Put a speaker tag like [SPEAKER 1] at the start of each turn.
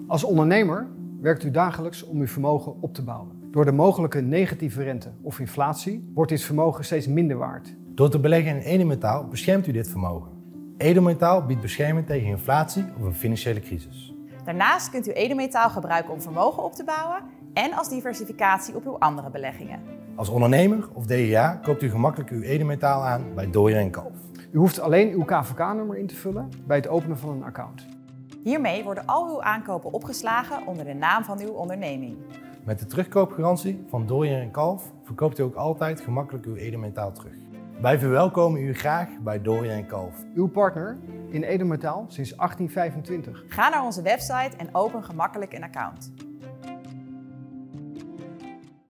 [SPEAKER 1] Als ondernemer werkt u dagelijks om uw vermogen op te bouwen. Door de mogelijke negatieve rente of inflatie wordt dit vermogen steeds minder waard.
[SPEAKER 2] Door te beleggen in edelmetaal beschermt u dit vermogen. Edelmetaal biedt bescherming tegen inflatie of een financiële crisis.
[SPEAKER 3] Daarnaast kunt u edelmetaal gebruiken om vermogen op te bouwen en als diversificatie op uw andere beleggingen.
[SPEAKER 2] Als ondernemer of DGA koopt u gemakkelijk uw edelmetaal aan bij Dooyer & Kalf.
[SPEAKER 1] U hoeft alleen uw KVK-nummer in te vullen bij het openen van een account.
[SPEAKER 3] Hiermee worden al uw aankopen opgeslagen onder de naam van uw onderneming.
[SPEAKER 2] Met de terugkoopgarantie van Dooyer & Kalf verkoopt u ook altijd gemakkelijk uw edelmetaal terug. Wij verwelkomen u graag bij Dooyer & Kalf.
[SPEAKER 1] Uw partner in edelmetaal sinds 1825.
[SPEAKER 3] Ga naar onze website en open gemakkelijk een account.